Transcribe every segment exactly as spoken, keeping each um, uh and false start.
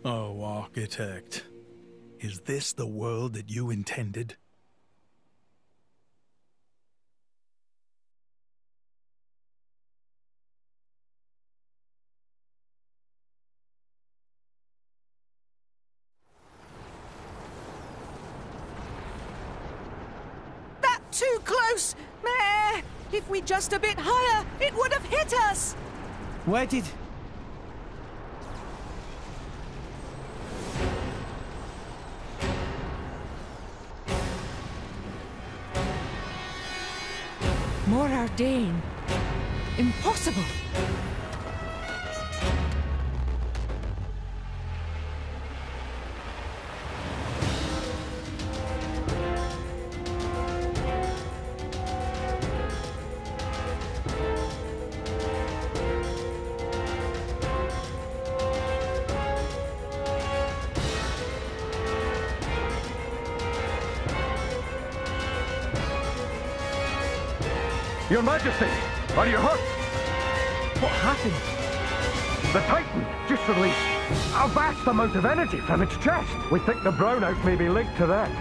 Oh, Architect. Is this the world that you intended? That too close! Meh! If we just a bit higher, it would have hit us! Where did... More Ardain. Impossible. Your Majesty, are you hurt? What happened? The Titan just released a vast amount of energy from its chest. We think the brownout may be linked to that.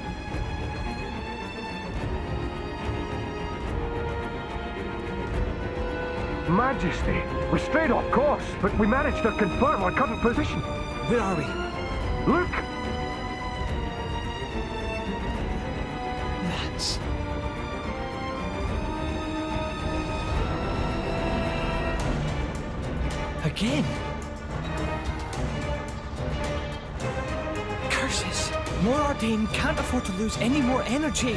Majesty, we strayed off course, but we managed to confirm our current position. Where are we? Look! Lads. Again? Curses! More Ardain can't afford to lose any more energy!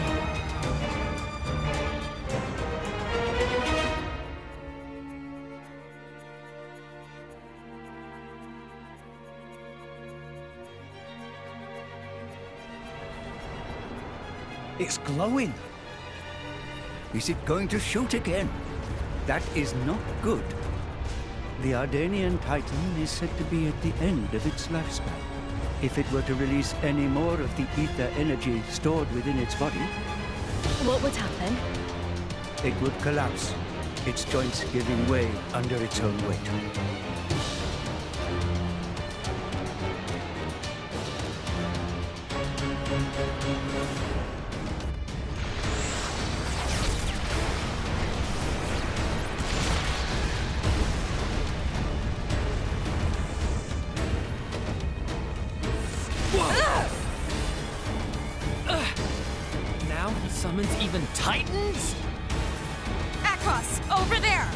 It's glowing! Is it going to shoot again? That is not good. The Ardanian Titan is said to be at the end of its lifespan. If it were to release any more of the ether energy stored within its body... What would happen? It would collapse, its joints giving way under its own weight. Now he summons even Titans? Akos, over there!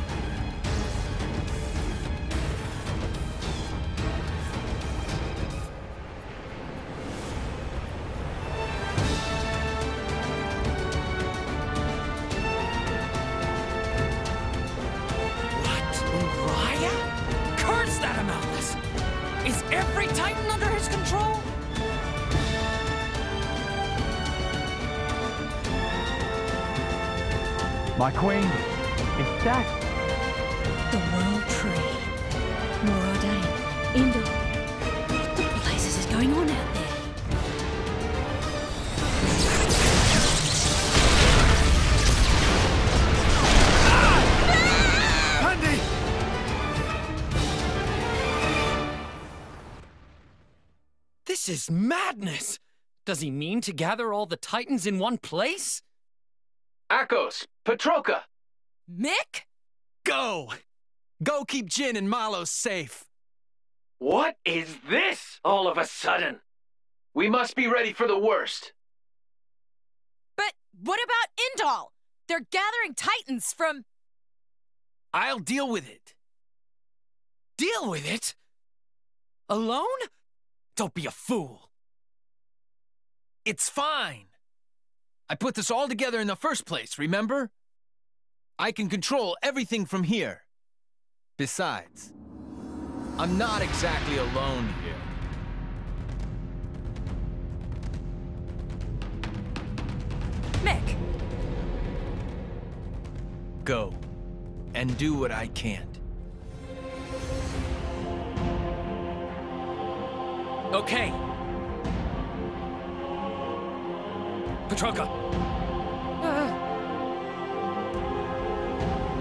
What? Uriah? Curse that Amalthus! Is every Titan under his control? My queen is dead. The World Tree. More Ardain. Indor. What the blazes is going on out there? Andy! This is madness! Does he mean to gather all the Titans in one place? Akos, Petroka! Mick? Go! Go keep Jin and Malo safe! What is this all of a sudden? We must be ready for the worst. But what about Indal? They're gathering Titans from... I'll deal with it. Deal with it? Alone? Don't be a fool. It's fine. I put this all together in the first place, remember? I can control everything from here. Besides, I'm not exactly alone here. Mick! Go, and do what I can't. Okay. Petroka! Uh,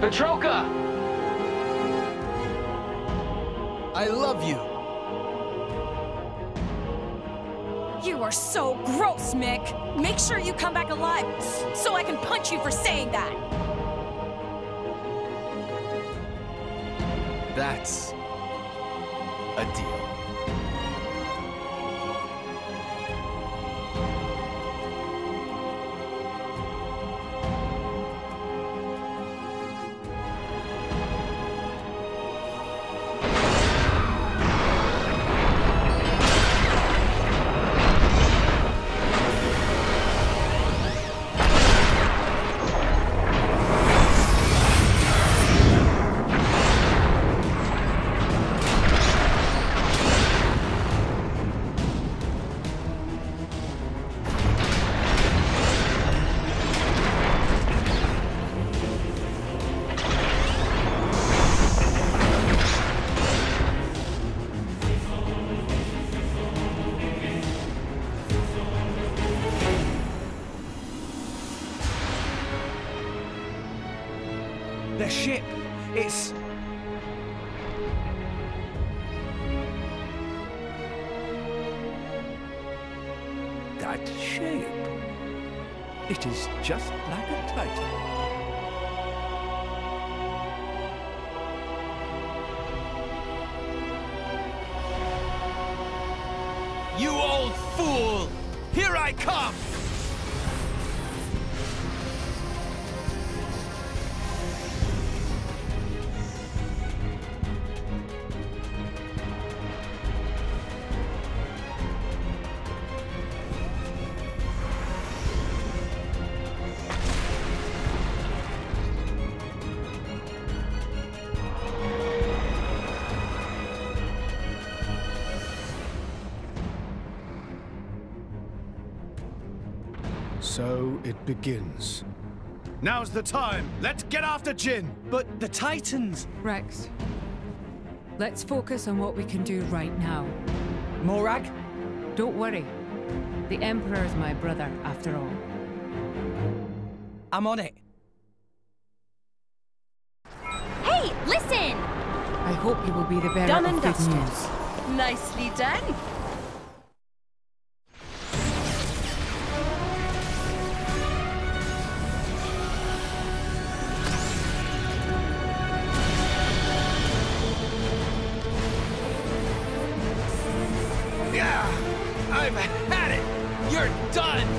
Petroka! I love you. You are so gross, Mick. Make sure you come back alive so I can punch you for saying that. That's a deal. The ship, it's... That shape. It is just like a Titan. You old fool! Here I come! So it begins. Now's the time! Let's get after Jin! But the Titans... Rex, let's focus on what we can do right now. Morag? Don't worry. The Emperor's my brother, after all. I'm on it. Hey, listen! I hope you will be the bearer Done of and good dusted. news. Nicely done. Yeah! I've had it! You're done!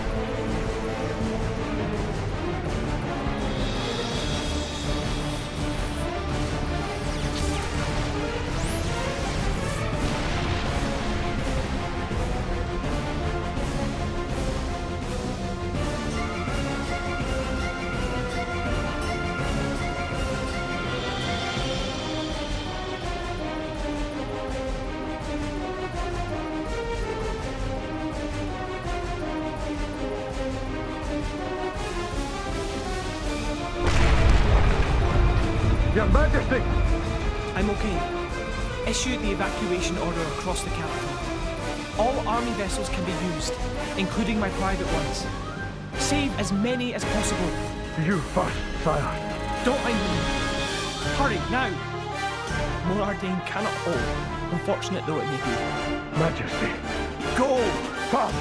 Your Majesty! I'm okay. Issue the evacuation order across the capital. All army vessels can be used, including my private ones. Save as many as possible. You first, sire. Don't mind me. Hurry, now! Morardain cannot hold, unfortunate though it may be. Majesty. Go! Fast!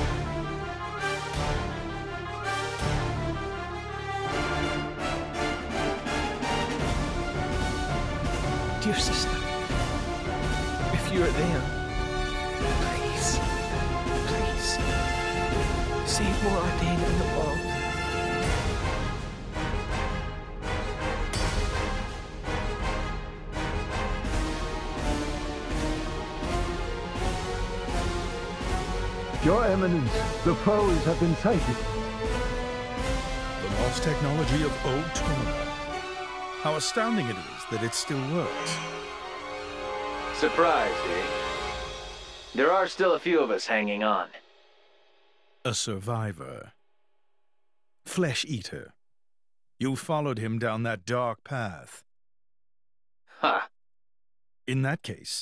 Dear sister, if you are there, please, please, save Morardain and the world. Your Eminence, the foes have been sighted. The lost technology of old Torna. How astounding it is that it still works. Surprised, eh? There are still a few of us hanging on. A survivor. Flesh eater. You followed him down that dark path. Ha! In that case...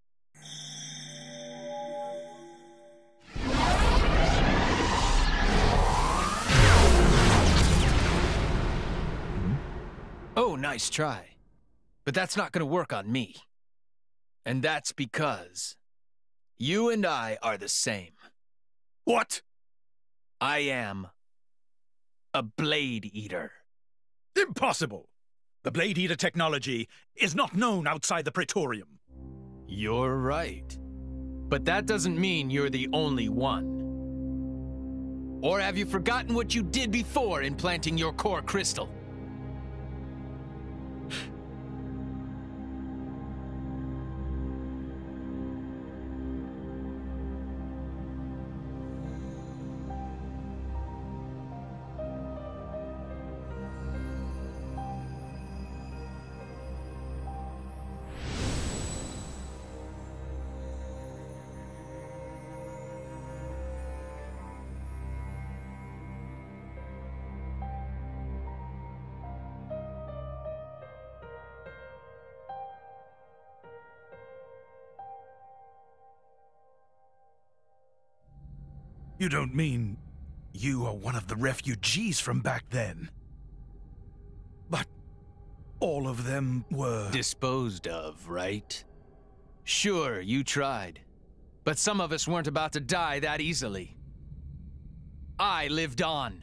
Oh, nice try. But that's not gonna work on me. And that's because you and I are the same. What? I am a Blade Eater. Impossible! The Blade Eater technology is not known outside the Praetorium. You're right. But that doesn't mean you're the only one. Or have you forgotten what you did before implanting your core crystal? You don't mean you are one of the refugees from back then? But all of them were... disposed of, right? Sure, you tried. But some of us weren't about to die that easily. I lived on.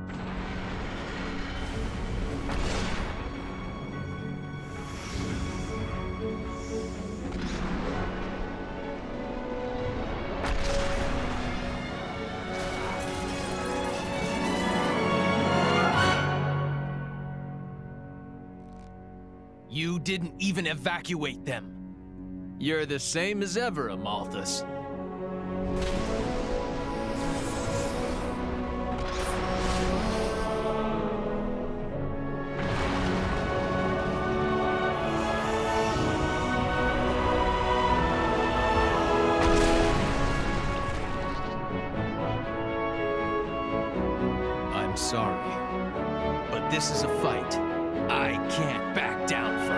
You didn't even evacuate them. You're the same as ever, Amalthus. I'm sorry, but this is a fight I can't back down from.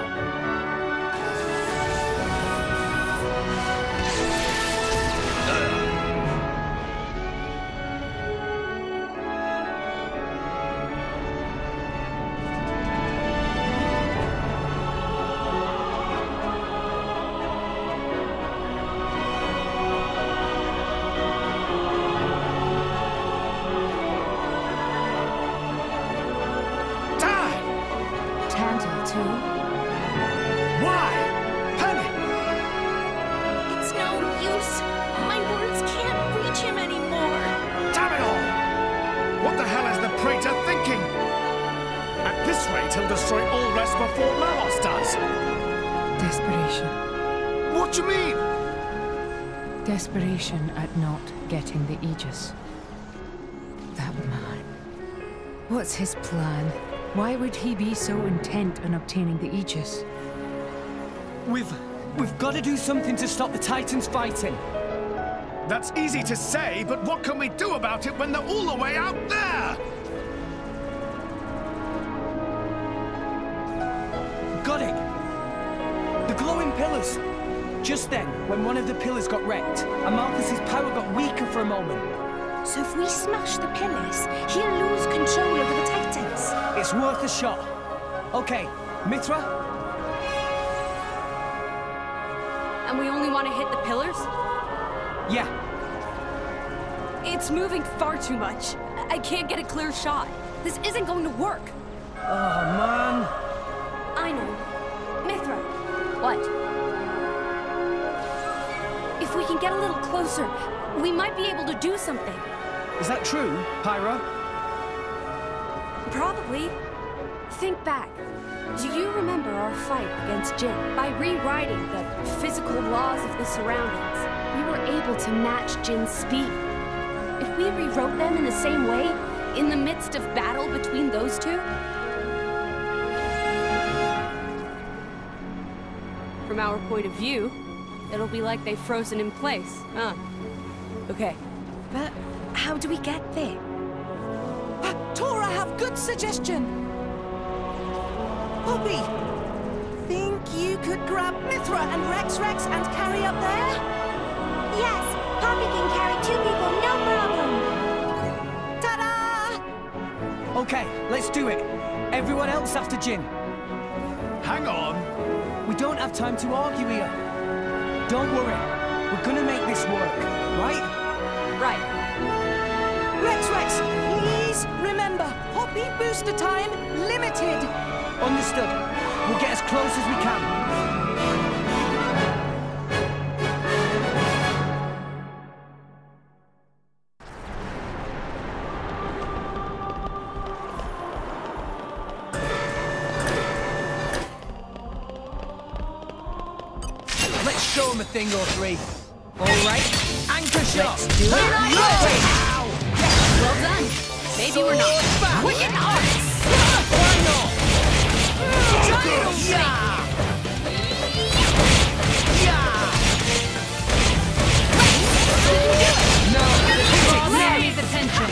He'll destroy all rest before Malos does. Desperation. What do you mean? Desperation at not getting the Aegis. That man. What's his plan? Why would he be so intent on obtaining the Aegis? We've... we've got to do something to stop the Titans fighting. That's easy to say, but what can we do about it when they're all the way out there? Got it! The glowing pillars! Just then, when one of the pillars got wrecked, Amalthus's power got weaker for a moment. So if we smash the pillars, he'll lose control over the Titans. It's worth a shot. Okay, Mithra? And we only want to hit the pillars? Yeah. It's moving far too much. I can't get a clear shot. This isn't going to work. Oh, man. I know. Mithra. What? If we can get a little closer, we might be able to do something. Is that true, Pyra? Probably. Think back. Do you remember our fight against Jin? By rewriting the physical laws of the surroundings, we were able to match Jin's speed. If we rewrote them in the same way, in the midst of battle between those two, from our point of view, it'll be like they've frozen in place, huh? Okay, but how do we get there? Uh, Tora have good suggestion. Poppy, think you could grab Mithra and Rex Rex and carry up there? Yes, Poppy can carry two people, no problem. Ta-da! Okay, let's do it. Everyone else after Jin. Hang on. We don't have time to argue here. Don't worry. We're gonna make this work, right? Right. Rex Rex, please remember, Poppy booster time limited. Understood. We'll get as close as we can. Let's show him a thing or three. All right, anchor shot. Let's do it. Ow! Well done. Maybe we're not. Wicked arts. Why not? Yeah. Yeah. No. Draw Mary's attention.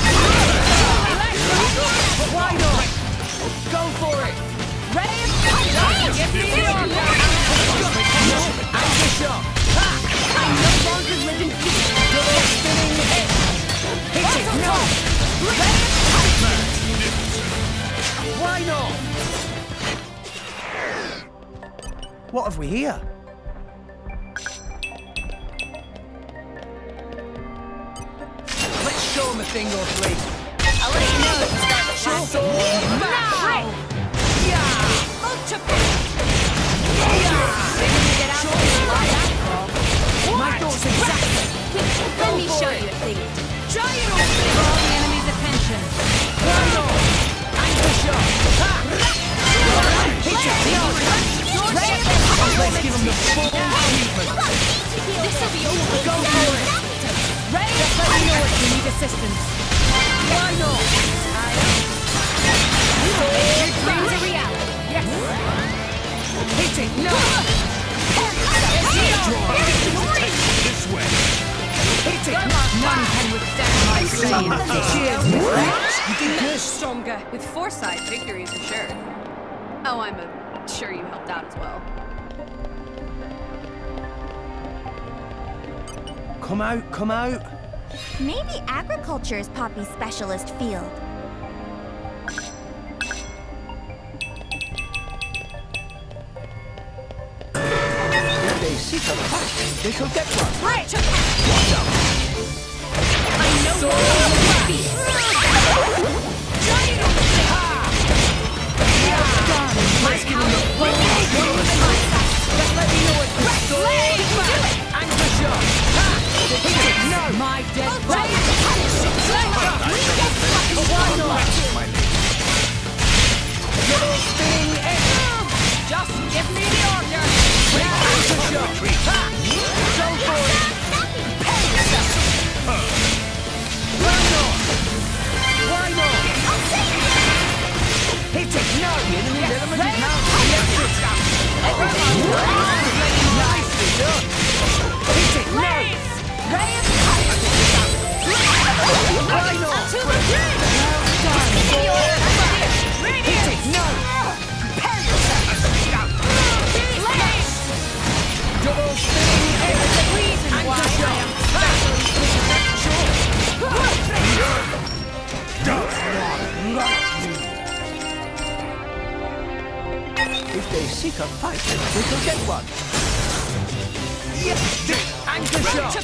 Why not? Go for it. Give me the order. Anchor shot. I no longer live in peace. Double spinning hit. Hit it. No. Why not? What have we here? Let's show him a thing or three. I'll let you know if you start the show. Sword back. Now! Yeah. Ultra Yeah! Ready to get out of this lie after all. My thoughts exactly. Let me show you a thing. Giant Draw the enemy's attention. Why not? Anchor shot. Ha! Hit it. No. Let's give him the full treatment. This'll be over. Go for it. Ready? Just let me know if you need assistance. Why not? I You will make your dreams a reality. Yes. Hit it. No. This way. Hit it. None can withstand my blade. Cheers. You did good. Stronger. With foresight, victory is assured. Oh, I'm uh, sure you helped out as well. Come out, come out. Maybe agriculture is Poppy's specialist field. If they seek a fight, they shall get one. Right! Watch out! I know what will be. Giant Let's give him the full treatment. Just let me know it's the sword back. Anchor shot. Ha! Hit it. No. My dead Why not? Double spinning edge. Just give me the order. Anchor shot. Ha! Go for it. Why not? Why not? Hit it. No. The enemy's element is now electric. Nicely done. Hit it. No. Why not? To the grid! Hit it. No. Double spinning edge. Anchor shot. If they seek a fight, they shall get one. Yes. Anchor shot.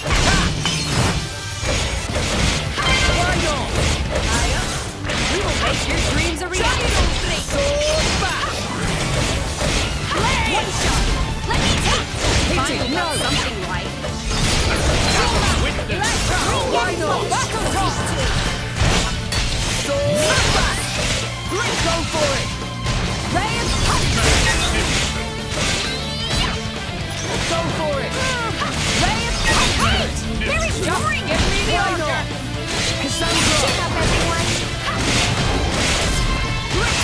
Why not? We will make your dreams a reality. Sword back. One shot. Let me tap. Hit Finally it. got No. something right. Why not? Battle cross. Sword back. Go for it. Ray of punch. Go for it. Ray of punch. Very boring. Give me the Why order. not? Cassandra. Chin up, everyone.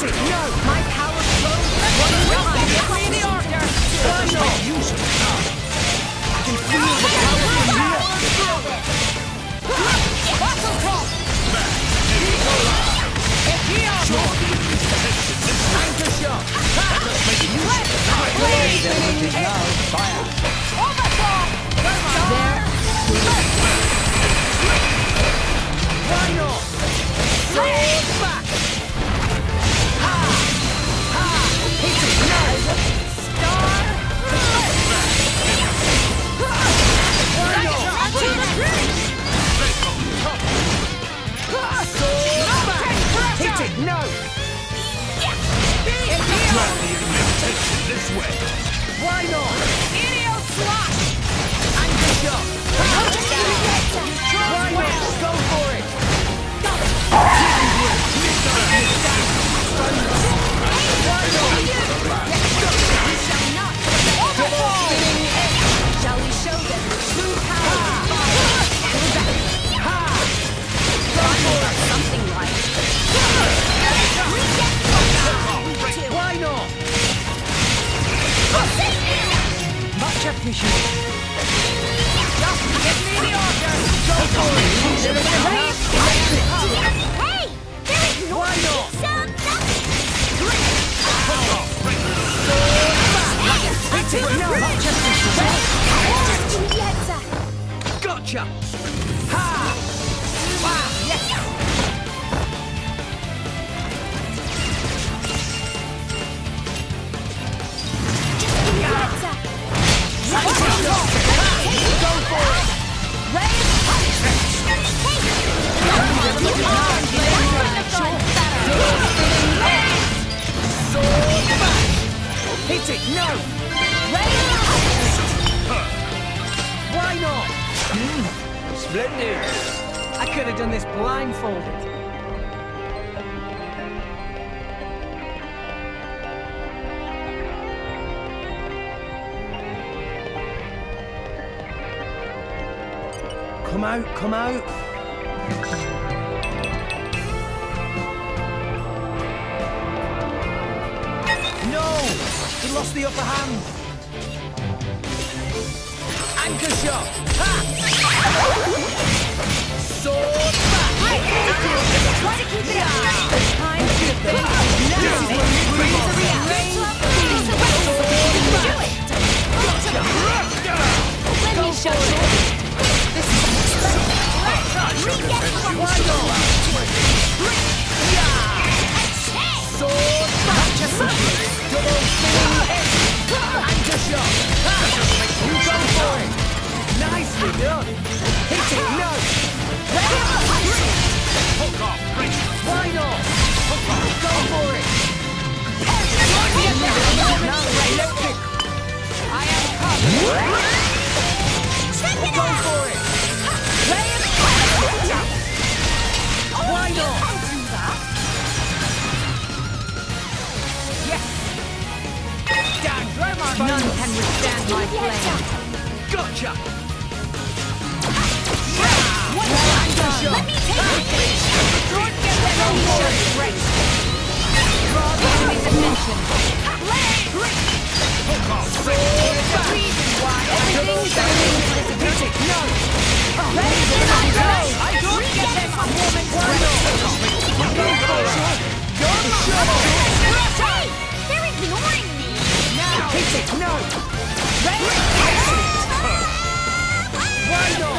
it! No! My power flows one behind. Give me the order! Let's make use of it now. I can feel the power from here. Battle call! Sure, the enemy's protection this way. Anchor shot! Let's make use of it. Now, fire. Overthrow! There! Why not? Sword back! Ha! Ha! Hit it! No! Star! Why not? To the bridge! Sword back! Hit it! No! Drag the enemy's attention this way. Why not? Idiot slash! Anchor shot! Why not? Go for it! Shall we show them the true power of fire? Something like. Why not? Much appreciated. Just give me the order. Go for it. Hey! They're ignoring Why not? me, son! Hit it. No, much appreciated. Gotcha. Ha! Wow. Yes. Go for it! Hit it! No! Why not? Splendid. I could have done this blindfolded. Come out, come out. No! He lost the upper hand. Anchor shot. Ha! Sword back. Try to keep it up. Time to get the now. This is when you breathe the reaction. Let me show you. This is Why not? Sword back. Double spinning hit. Anchor shot. You go for it. Nicely done. Hit it. No. Hook off, break. Why not? Go for it. Now electric. I am covered. Go for it. Why not? Yes. Down, None can withstand my flame. Gotcha. Let me take it! Don't get them on board. Enemy dimension. Hook off, break. There's a reason why everything's going to Hit it. No. I don't get them on woman's Go for it. You're Hey! They're ignoring me! now. Hit it. No. Why not?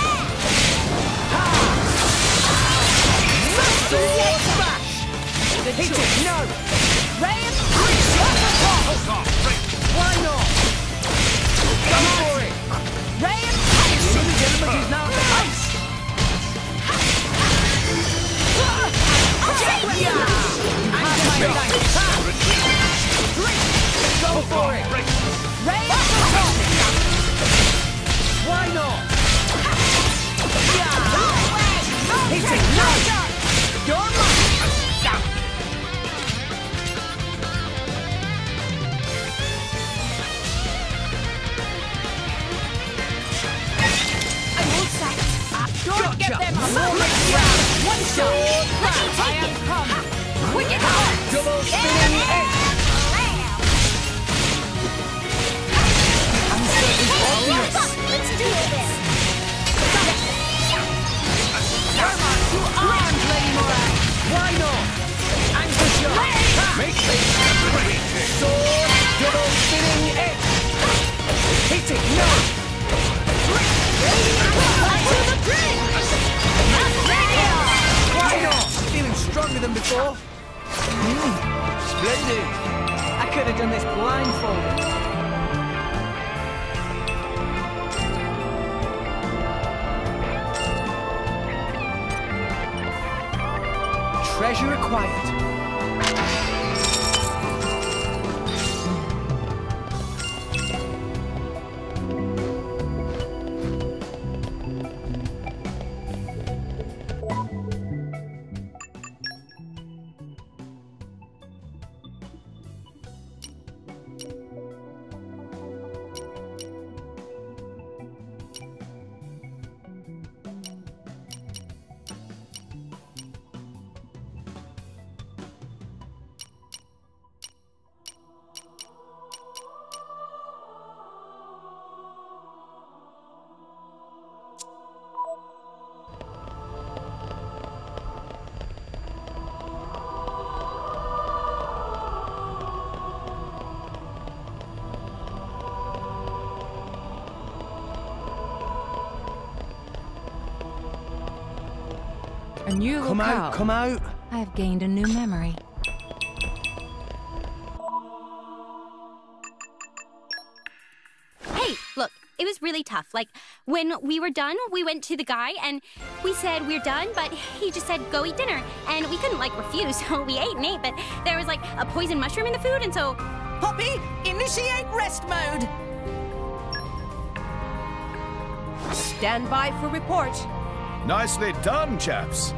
Sword smash! Hit it! No! Ray of Hook off, break. Why not? Go for it! Ray of Silly gentleman is now at the base! Go for it! Ray of Why not? Hit it! No! You're mine! them before. Mm, splendid. I could have done this blindfolded. Treasure acquired. A new Come locale. out, come out. I have gained a new memory. Hey, look, it was really tough. Like, when we were done, we went to the guy and we said we're done, but he just said go eat dinner. And we couldn't, like, refuse, so we ate and ate, but there was, like, a poison mushroom in the food, and so... Poppy, initiate rest mode. Stand by for report. Nicely done, chaps.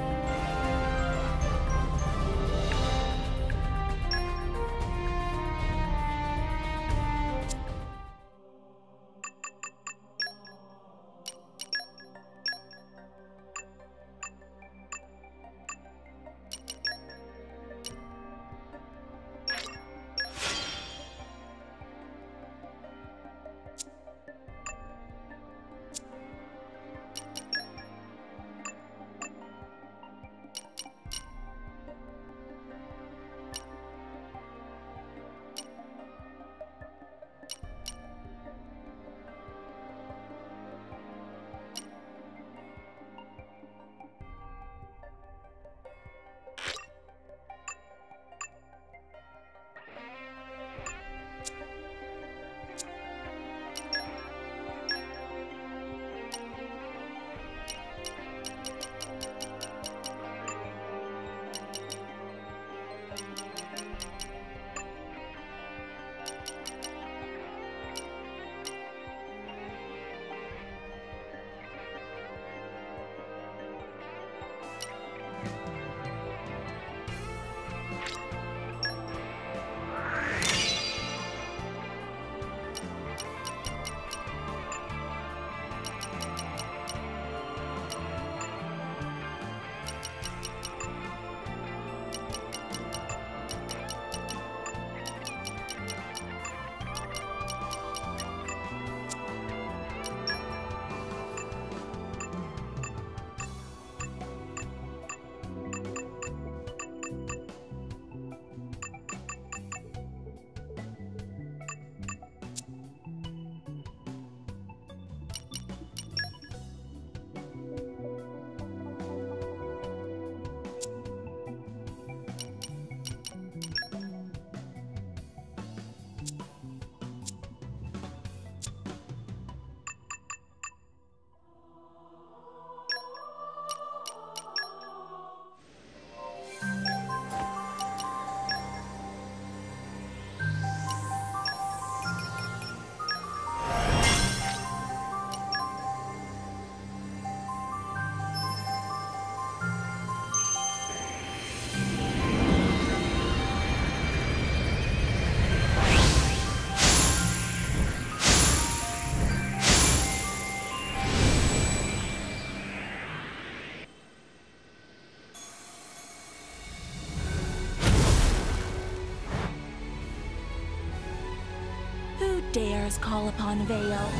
Dares call upon Vale.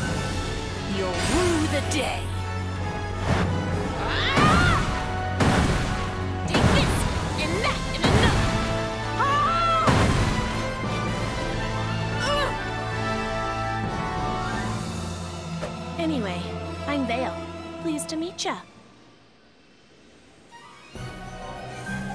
You'll rue the day. Ah! Take this, and that, and another. Ah! Anyway, I'm Vale. Pleased to meet ya.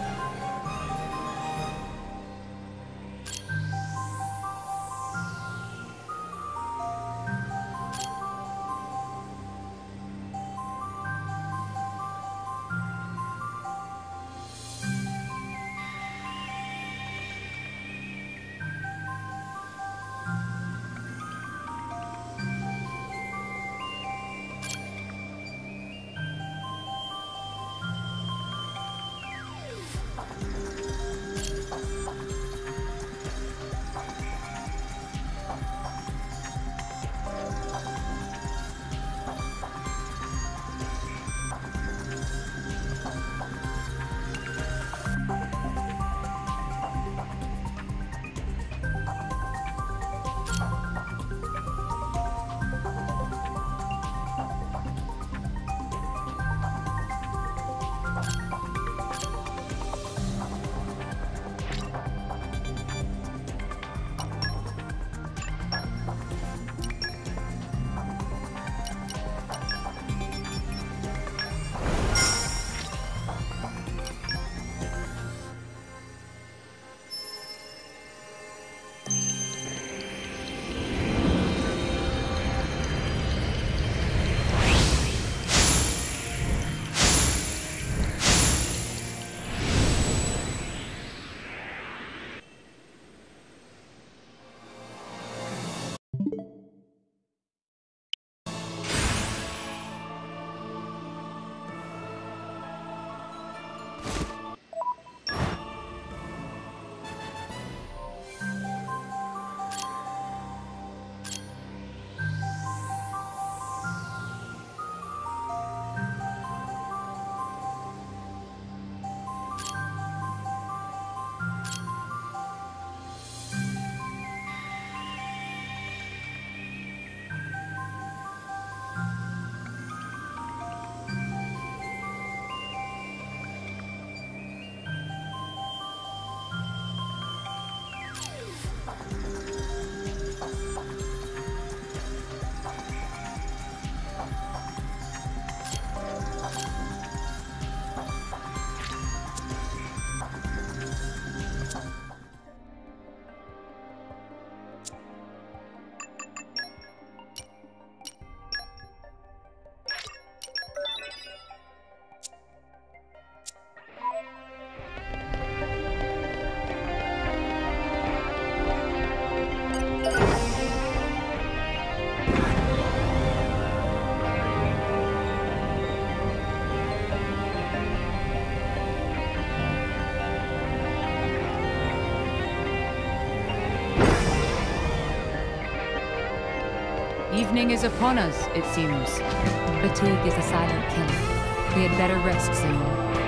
evening is upon us, it seems. Fatigue is a silent killer. We had better rest soon.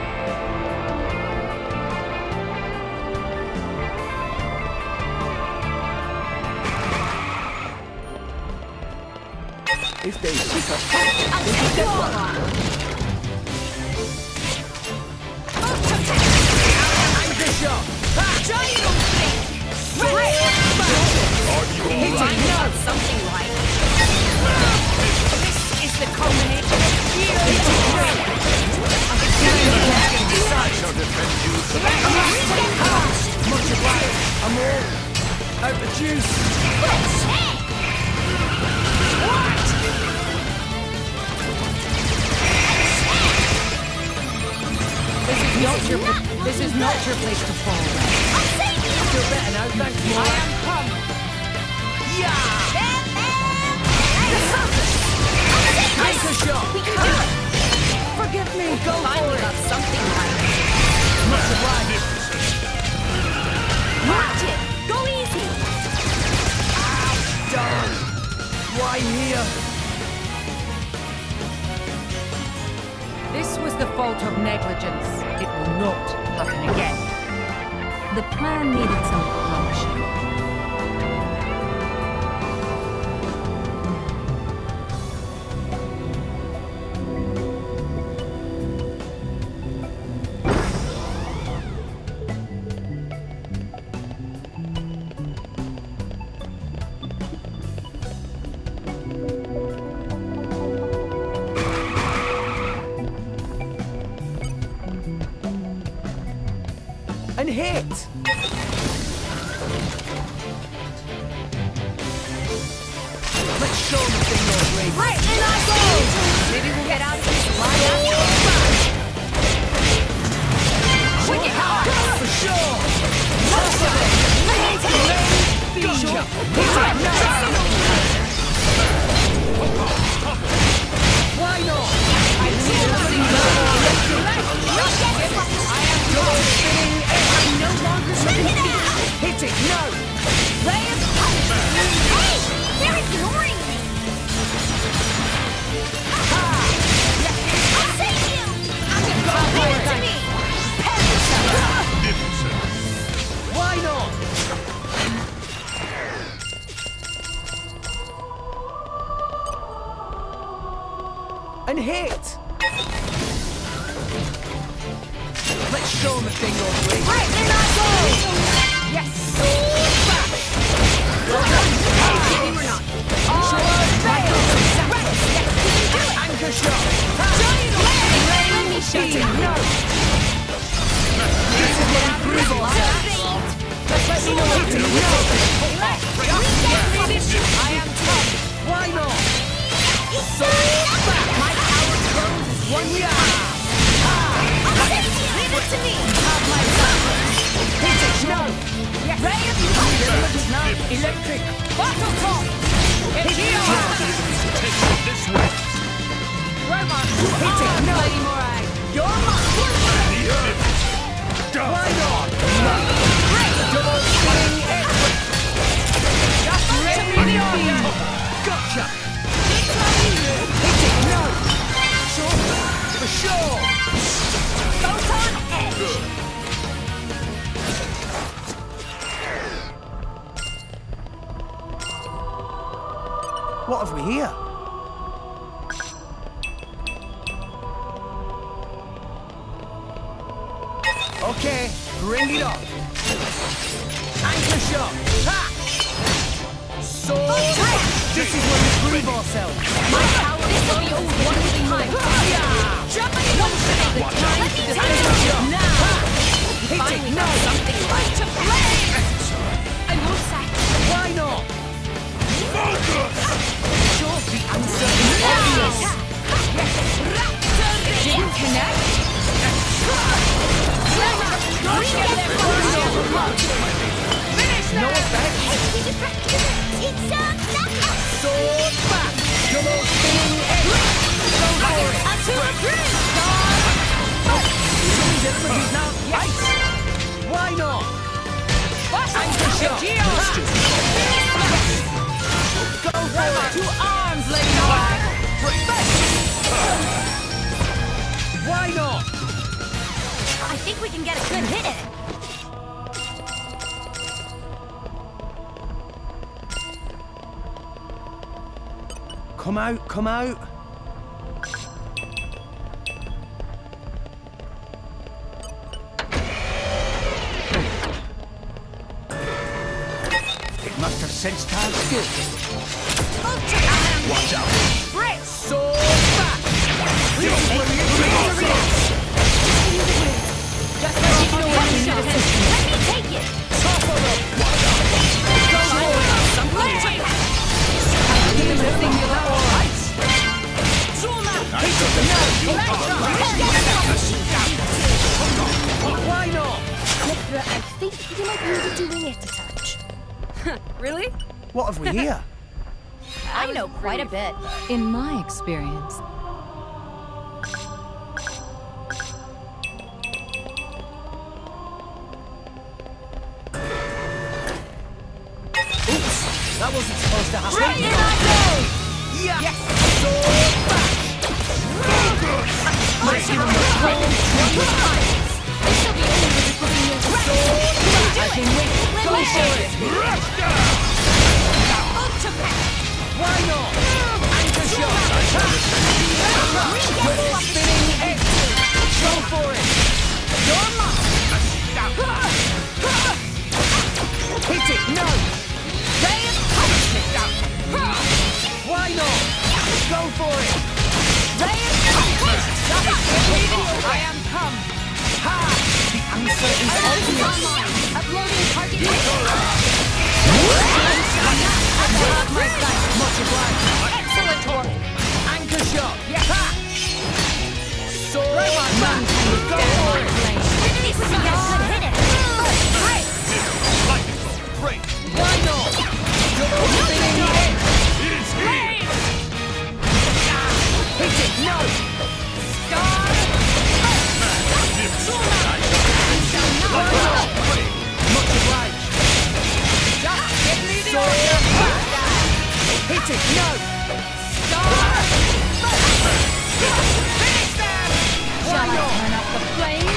If they pick a fight, I'll they take get you one. all. Anchor shot! Triangle thing! Right! Hit it, no! Something like. This is the culmination of sheer Much obliged. I'm all out of juice. This is not your this is not your place to fall. Feel better now, thanks, more. I am come. Yeah! Anchor shot! We can do it! Forgive me! Go Find for me it! up something like. Much obliged. Watch it! Go easy! Darn! Why here? This was the fault of negligence. It will not happen again. The plan needed some polishing. And hit! Let's show them the thing you're great. Right, and I go! Maybe we'll get out of this alive. Wicked hard! For sure! Why not? I see nothing I am your spinning edge. I'm no longer spinning feet. Hit it, no! Ray of punishment! Hey! They're ignoring me! I'll save you! I'm gonna go over to me! Why not? And hit! Let's show them the thing you're great. Right, then I go! Yes! Sword back! Well done! Maybe we're not. Sword back! Right, yes, we can do it! Anchor shot! Giant leg! Let me show you! No! This is what we prove ourselves! Just let me know what to do! I am tough! Why not? Sword back! My power grows as one year! I'll save you! Leave it to me! Have my power! Hit it! No! Yes. Ray of punishment! Electric! Bottle top! It's here! This way. Roma! Hit it! No! Lady Morai! You're mine! Why not? Double spinning edge! Just Ready on! Gotcha! Hit it! No! Sure! For sure! Photon edge! What have we here? Okay, bring it on. Anchor shot. Ha! Sword. This is where we prove ourselves. My power is so you one time. Jump in one second. Let me take it now. Hit Finally it. No. got something right to play. I won't sack. Why not? Sure, the answer is obvious. Didn't connect. No effect. It's a Sword back. Double spinning edge. Go for it. Up to a group. He's now ice. Why not? Anchor shot. Go for it. To arms. Why not? I think we can get a good hit in it. Come out, come out. It must have sensed our skill. Watch out. Brett! So back. This is where you bring it. Just let me know when you need assistance. Let me take it! Topple up. Watch out. Go forward! Something right! I've given the thing you have all right. Zuma! Why not? Mithra, I think you might need doing it a touch. Really? What have we here? I know quite a bit. In my experience, That wasn't supposed to happen. Right in I go! Yeah. Yes. So back. Let's give him the full twenty-five. This will be over with putting you So back. I can wait. Go for it. Why not? Anchor shot. Double spinning X. Go for it. Your mark. Hit it. No. Why not? Go for it! I am come! Ha! The answer is obvious! Uploading target. Much obliged! Excellent work! Anchor shot! Ha! So man! Go for it! This is a good hit it. Break! Why not? Double spinning X! Hit it! No! Star! Why not? Much obliged! Just give me the So order! hit it! No! Star! Finish them! Why Shall I not? turn up the flames?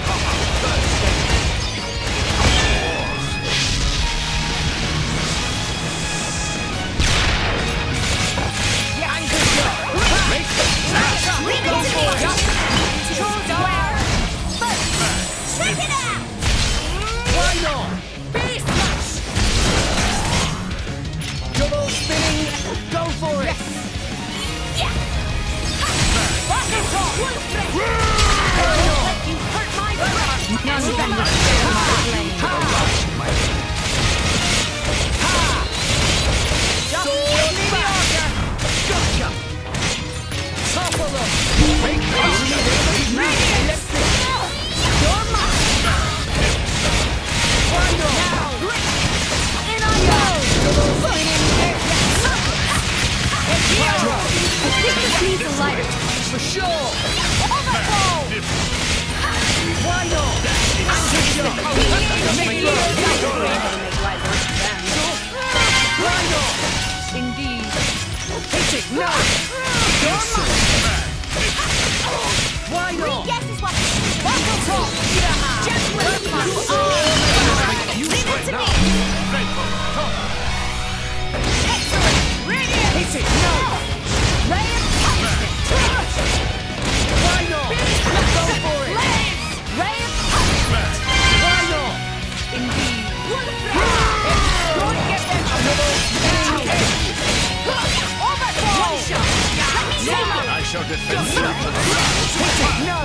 Anchor shot! Go for it! Check it out! Why not? Beast Smash! Double spinning! Go for it! Rocket Rock! Why not? You hurt my breath! none can withstand my flame. Just give me the order! Gotcha! Topple up! Make Radiant! Your mark! Why not? Now! In I go! Double spinning X! Hero! I think this needs a lighter. For sure! Overthrow! Why not? Anchor shot! Make it Why not? Indeed. Hit it! No! Your mark! Why not? Guess is what Rocket Rock! Just let me you do are. You Leave it sweat to now! me. Excellent! Radiant! Hit it! No! Ray of punishment! Why not? Go for it! Flames! Ray of punishment! Why not? Indeed. Don't get them Overthrow! One shot! Let me see you! I shall defend you. Hit it! No!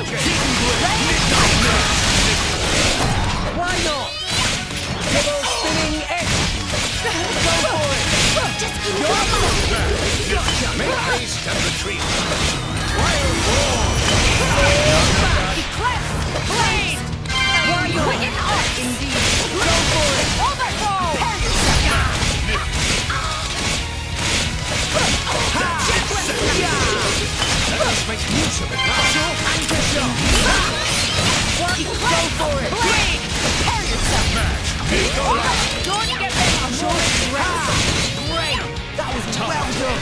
Why not? Double spinning X! Go for it! Just give me Your mark! Gotcha. Make haste and retreat. Wild roar! Eclipse! Blade! Why not? Quicken arts! Indeed. Go for it! Overthrow! Let us make use of it now. Anchor shot! Go for it! Blade! Prepare yourself! Don't get them on short rest! Great! That was well done! Hey, Papa, third stage.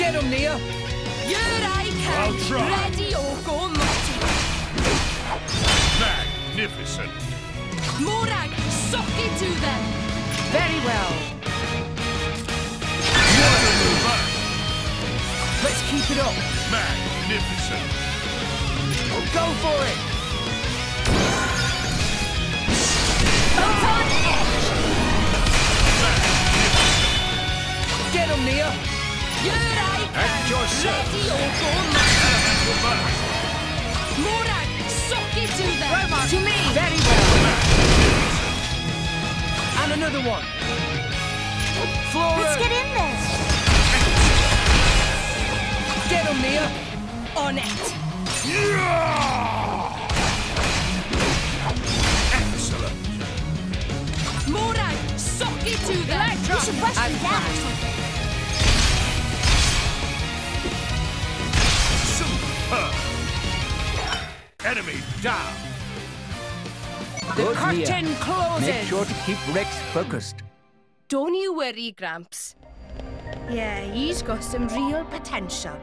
Get him, Nia! Here I come! I'll try. Ready or go mighty! Magnificent. Morag, suck it to them! Very well. Let's keep it up! Magnificent. Go for it! Photon edge! Get him, Nia! Here I At come! your Ready or go mighty! Morag, suck it to them! Right, Mark. To me! Very well. And another one! Flora! Let's get in there. Get him, Nia! On it! Excellent. Morag, suck it to them! You should rush them down or something. Superb. Enemy down. The Good, Nia. curtain closes. Make sure to keep Rex focused. Don't you worry, Gramps. Yeah, he's got some real potential.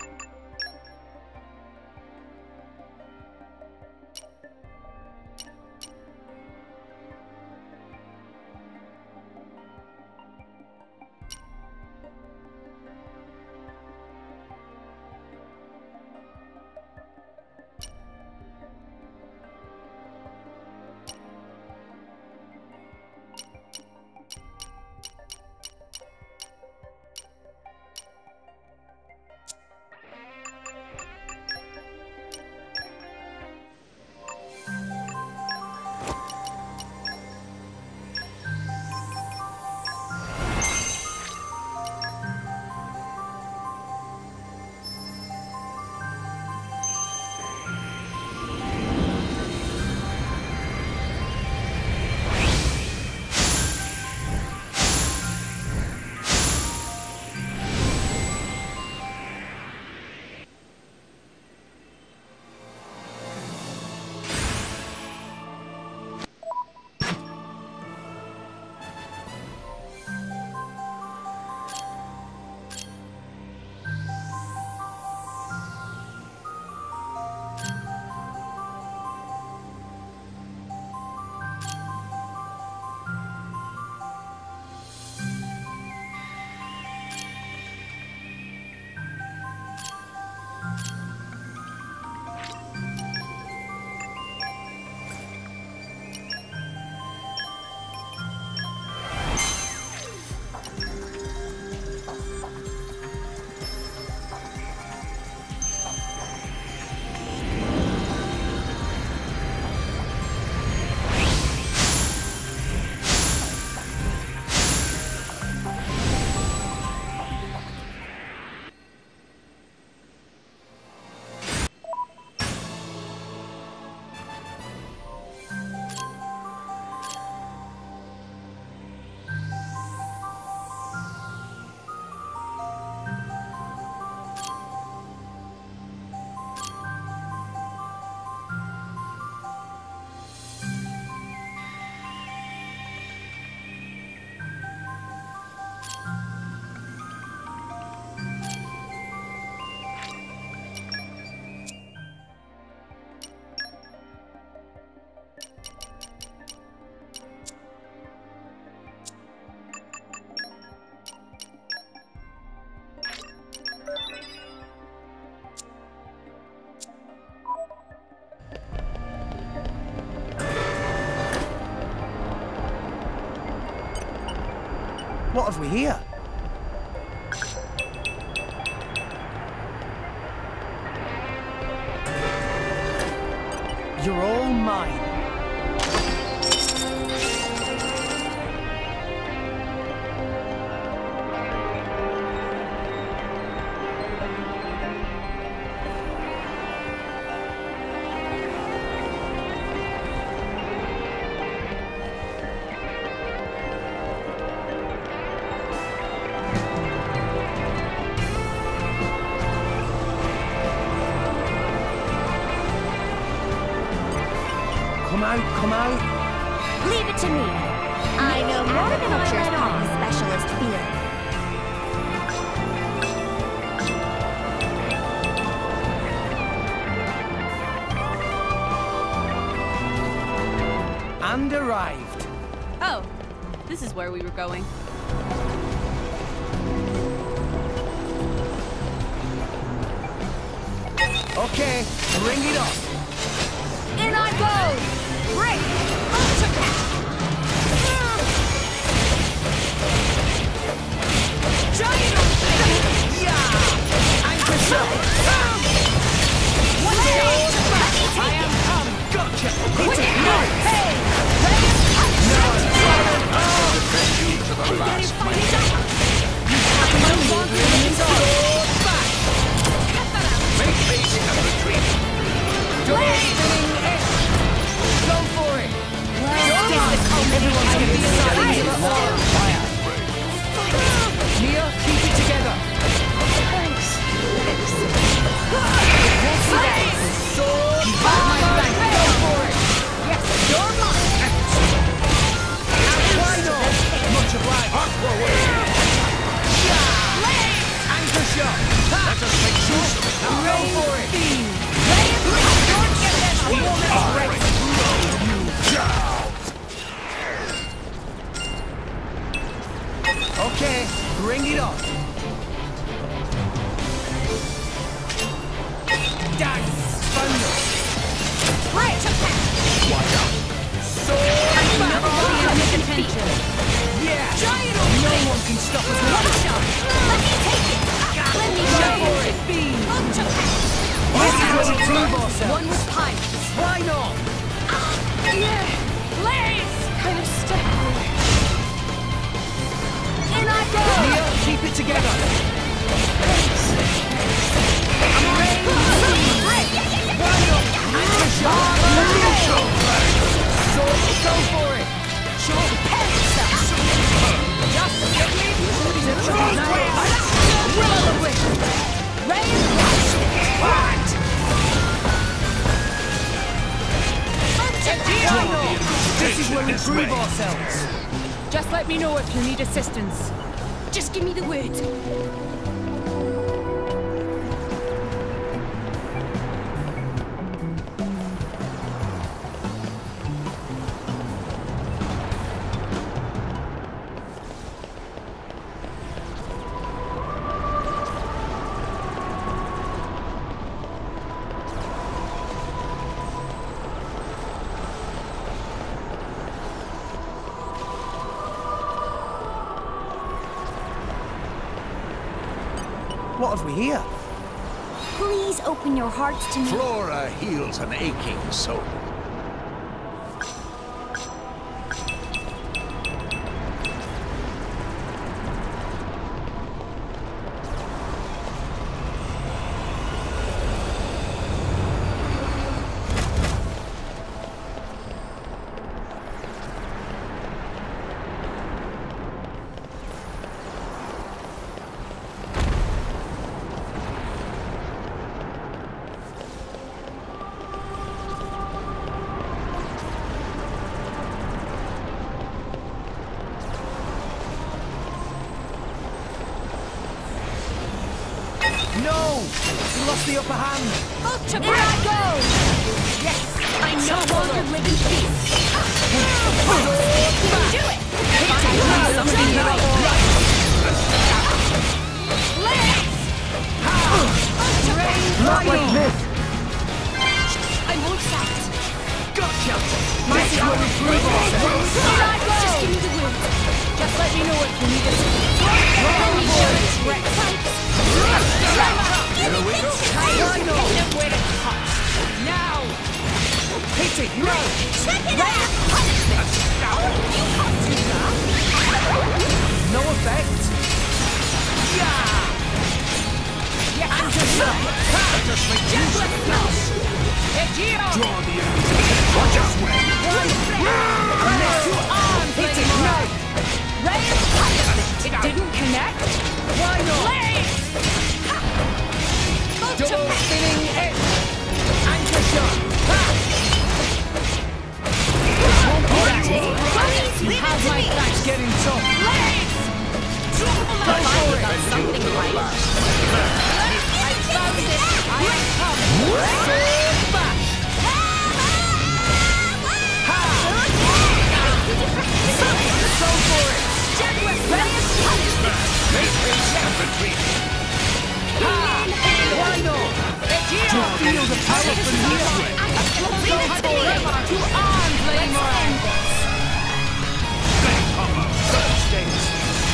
What have we here? You're all mine. Come out, come out. Leave it to me. I know more than a Cheers Poppy specialist field. And arrived. Oh, this is where we were going. Okay, bring it on. In I go! Break! Ultra Cat! Giant! Yeah! Anchor shot! One day! I am come! Gotcha! Quick! No! Hey! No! Oh! I'm getting fired up! No longer in back! Make haste and retreat. Double spinning edge! Go for it! Well done! Everyone's gonna be Fire! inside of fire! Mia, keep it together! Thanks. Sword! Armor back! Go for it! Yes, you're mine! Albino! Much obliged! Aqua wave. Anchor shot! Let us make use of it now! Go for it! Okay, bring it on! Die! Thunder! Right! Watch out! Sword! Never mind your contention. Yeah! Giant! No one can stop us now! One shot! Let me take it! Let me Go show for you! it! Beam! Ultra Cat! This is where we prove ourselves! One with pirates. Why not? Yeah! Blaze! Kind of stuck me. In I go! Mia, keep it together! I'm ready! Why not? Anchor shot! Sword, go for it! Sure, just give me the truth! Will of the wisp! Rain what? This is where we prove ourselves! Just let me know if you need assistance. Just give me the word. What have we here? Please open your hearts to me. Flora heals an aching soul. No! We lost the upper hand! Ultra Here I go! Yes! I no longer live in peace! Can you do it? Find something right! Let's! Not like this! I won't stop! Gotcha! My This is where we prove ourselves! Here I go! Just give me the word! Just let me know if you need assistance. Let me show you! Right! Here we go! Why not? Where it hurts! Now! Hit it! No! Check it out! Punishment! You can't do that! No effect! Yeah! Yeah! Anchor shot! Let us make use of it now. Draw the enemy. Watch out! Next arm! Hit it! No! Ray of punishment! It didn't connect? Why not? Blaze! Double spinning edge! Anchor shot! Ha! Won't be that easy. Please, You leave have it to my me! thanks getting tough. Blaze! Go for it! Something right. I found it! I have come! Sword back! Ha! feel the power from here. To arms, Lady Moran. Bang combo. Third stage.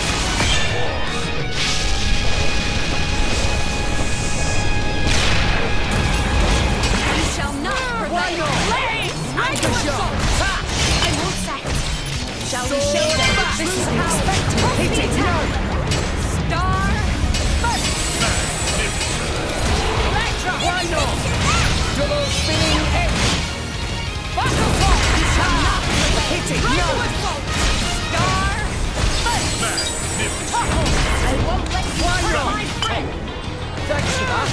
You shall not prevail. Anchor shot. I will set. Shall we show them this is unexpected? Hit it now. Star first. Electra. Why not? Double spinning edge. Battle ball. You shall not prevail. Hit it now. Star first. Topple. I won't let you hurt my friend. Thanks for that.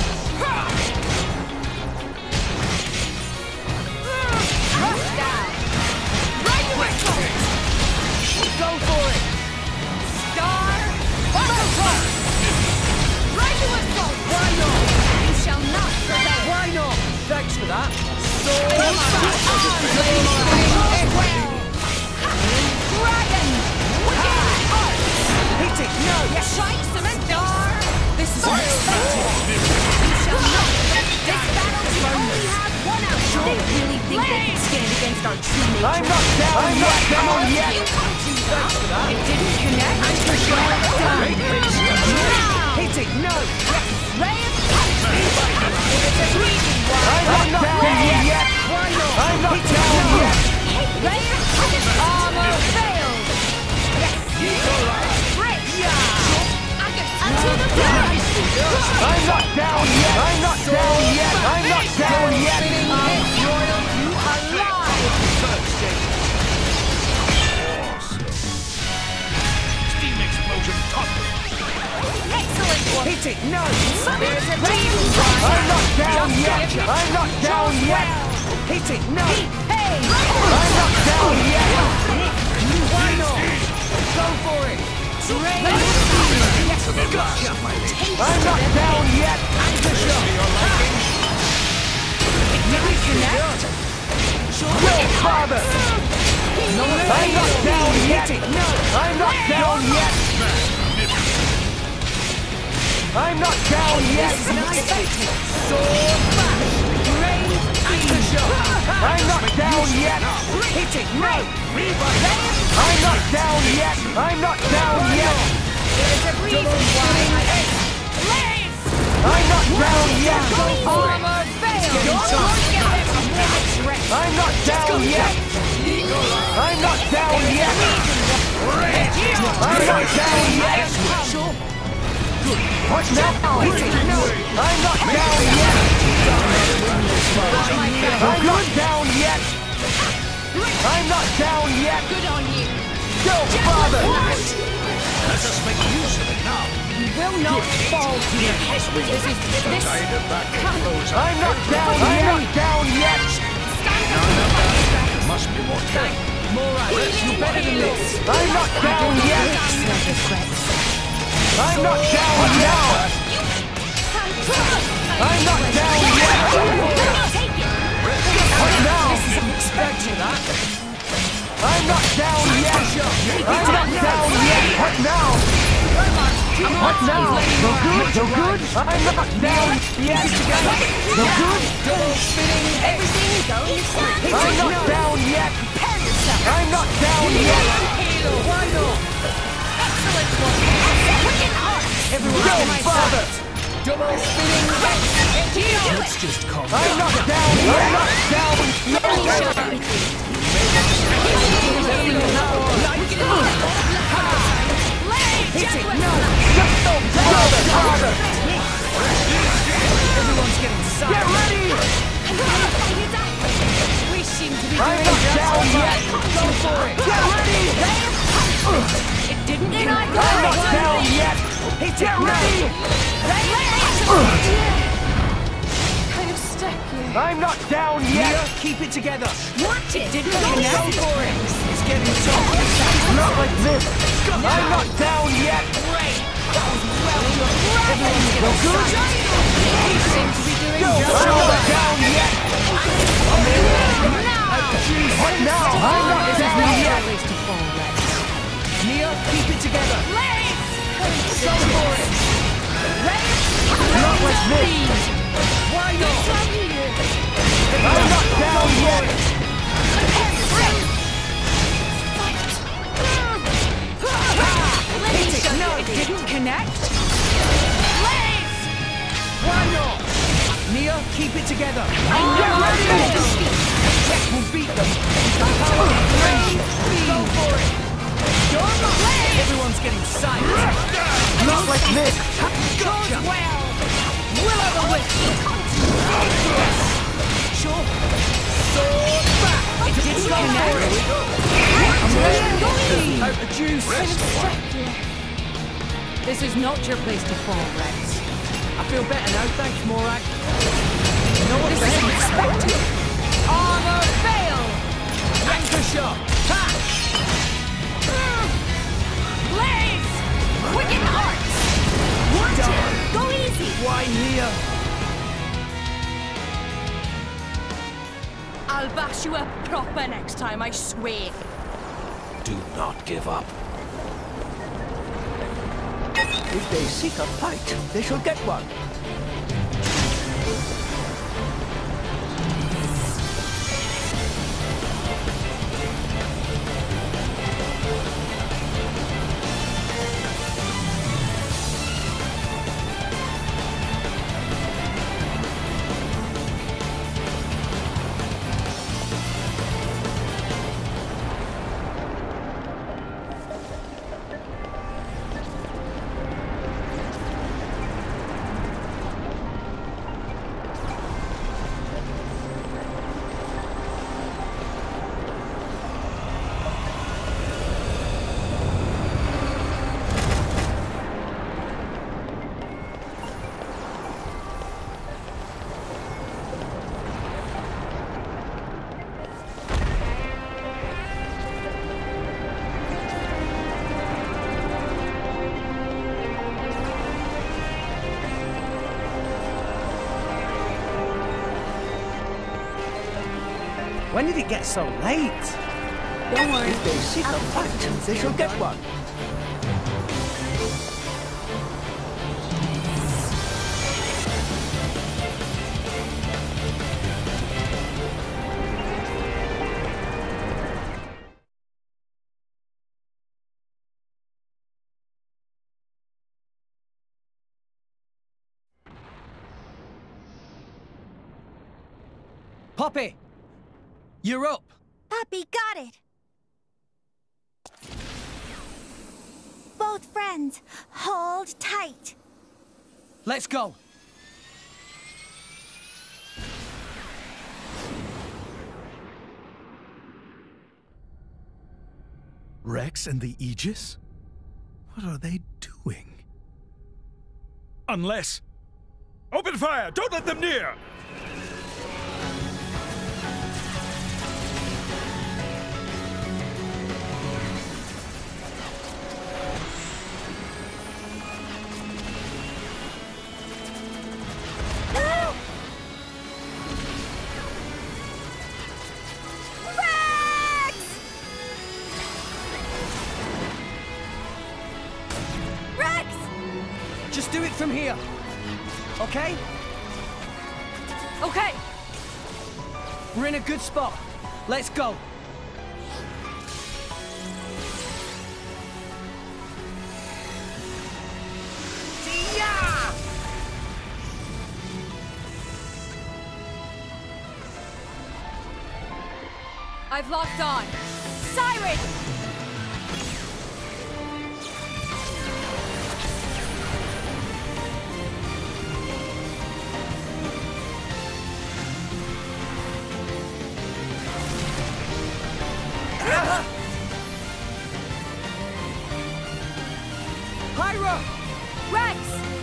Down. Right whistle. Go for it. Star. Butterfly. Right whistle. Why not? You shall not prevail. Why not? Thanks for that. Dragon. Wicked heart. Hit it, no. Strike cement. Star. This is unexpected. You shall not. This battle we only have one out. They really think they can stand against our true nature. I'm not down I'm yet. not down Come on. yet. Thanks for that. It didn't connect. I'm for sure. Now. Hit it, no. Ray of punishment. If it's a reason why. I'm not down yet. Why not? I'm not down yet. Ray of punishment. Armor failed. Yes. Break. Until the blood. I'm not down yet. I'm not down yet. I'm not down yet. Royal, you are alive. Steam explosion top. Excellent one. Hit it, no. There's a reason why. I'm not down yet. I'm not down yet. Hit it, no. Hey. I'm not down yet. Why not? Go for it. Drain. To the last, my lady. I'm not down yet. Anchor shot. Didn't connect. Your father. I'm not down yet. No. I'm not down yet. I'm not down yet. Sword back. Drain. Anchor shot. I'm not down yet. Hit it. No. I'm not down yet. I'm not down yet. There's a reason why I Blaze! I'm not down yet. Armor failed. I'm not down yet. I'm not down yet. I'm not down yet. What now? I'm not down yet. I'm not down yet. I'm not down yet. Good on you. Go, father. Let us make use of it now. You will not fall to your head. This is this. Tide it back and close up. I'm not down yet. I'm not down yet. Must be more careful. You better than this. I'm not down yet. I'm not down yet. I'm not down yet. What now? Expected that. I'm not down yet. I'm not down yet. What now? What now? No good? No good? I'm not down yet. No good? Double spinning. Everything goes free. I'm not down yet. I'm not down yet. Why not? Excellent one. Wicked art. Everyone Go, to my father. side. Double spinning. Let's just calm down. I'm not down yet. I'm not down yet. Hit it, no! Just go, father, father! Everyone's getting silent. Get ready! We seem to be I'm not down yet! Go for it! Get ready! It didn't I'm not down yet! Hit it, ready! Kind of stuck here. I'm not down yet! Mia, keep it together. Watch it. Didn't Go go for it. It's getting tough. Not like this! I'm not down yet! Great. That was well. Everyone's No getting good? silent. We seem to be doing Go! just I'm not well. down yet! What now? I'm not down yet! Mia, keep it together. Go for it. Not like this! Why not? Archer, keep it together. Armor fail! We'll beat them. Power three. Go for it. Storm blaze! Everyone's getting psyched. Not like this! Gotcha. Well, will o' the wisp! Sure. Sword back. It didn't go for it. Out the juice. This is not your place to fall, Rex. I feel better now, thanks, Morak. No one isn't expected. Armor fail! Anchor shot. Ha! Blaze! Quicken arts! Done. Go easy! Why here? I'll bash you up proper next time, I swear. Do not give up. If they seek a fight, they shall get one. When did it get so late? Don't worry. If they seek a fight, they shall get one. Poppy! You're up! Poppy got it! Both friends, hold tight. Let's go! Rex and the Aegis? What are they doing? Unless... Open fire! Don't let them near! Just do it from here. Okay? Okay. We're in a good spot. Let's go. Yeah! I've locked on. Siren! Pyra! Rex!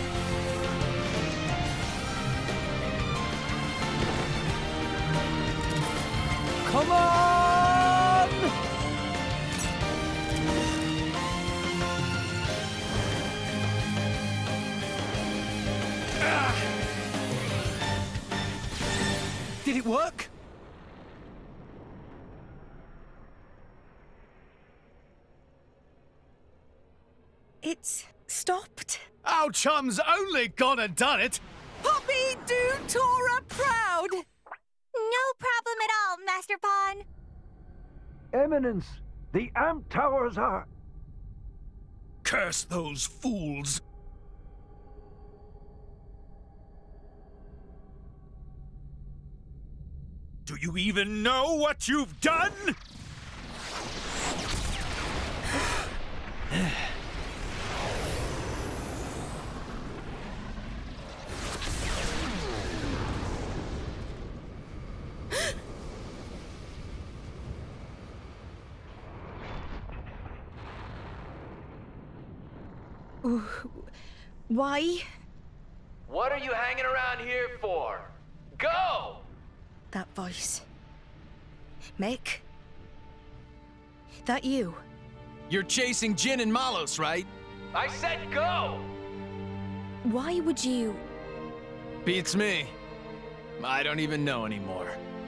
Come on! Ah. Did it work? It's stopped. Our chum's only gone and done it. Poppy, do Tora proud! No problem at all, Master Pawn. Eminence, the amp towers are... Curse those fools! Do you even know what you've done? Why? What are you hanging around here for? Go! That voice. Mick? That you? You're chasing Jin and Malos, right? I said go! Why would you? Beats me. I don't even know anymore.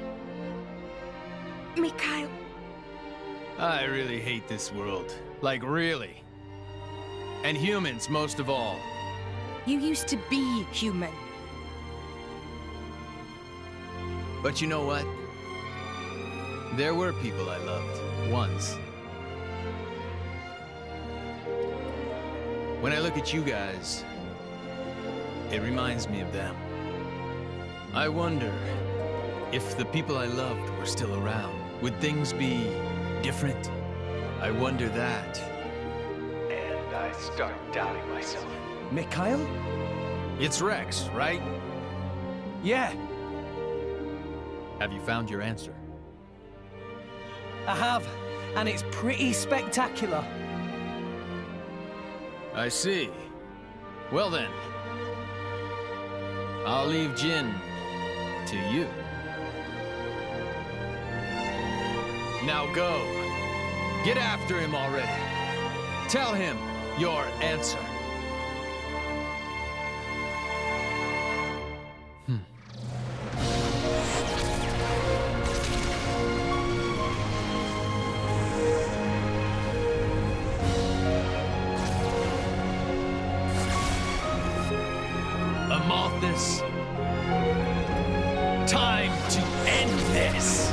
Mikhail. I really hate this world. Like, really. And humans, most of all. You used to be human. But you know what? There were people I loved, once. When I look at you guys, it reminds me of them. I wonder if the people I loved were still around. Would things be different? I wonder that. And I start doubting myself. Mikhail? It's Rex, right? Yeah. Have you found your answer? I have, and it's pretty spectacular. I see. Well then, I'll leave Jin to you. Now go. Get after him already. Tell him your answer. Hmm. Amalthus. Time to end this.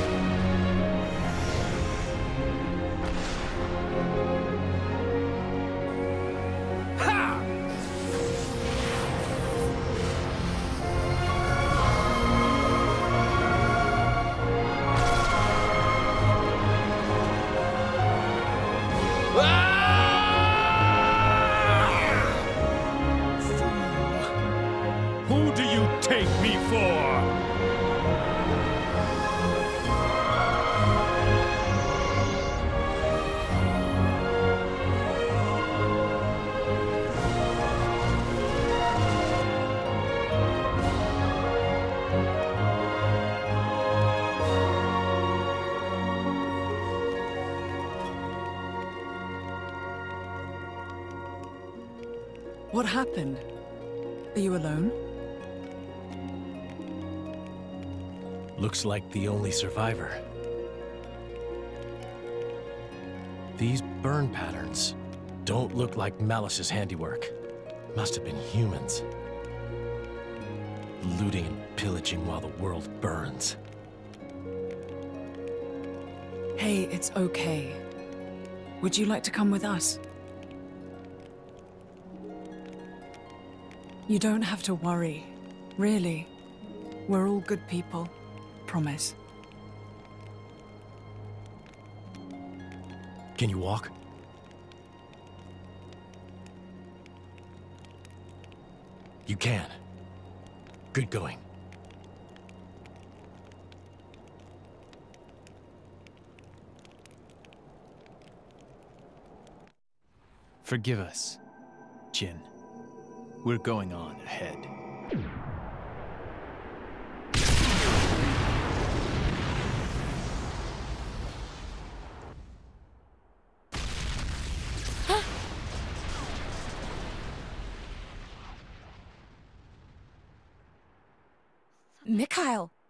Who do you take me for? What happened? Are you alone? Looks like the only survivor. These burn patterns don't look like Malice's handiwork. Must have been humans. Looting and pillaging while the world burns. Hey, it's okay. Would you like to come with us? You don't have to worry. Really. We're all good people. Promise. Can you walk? You can. Good going. Forgive us, Jin. We're going on ahead. Mikhail.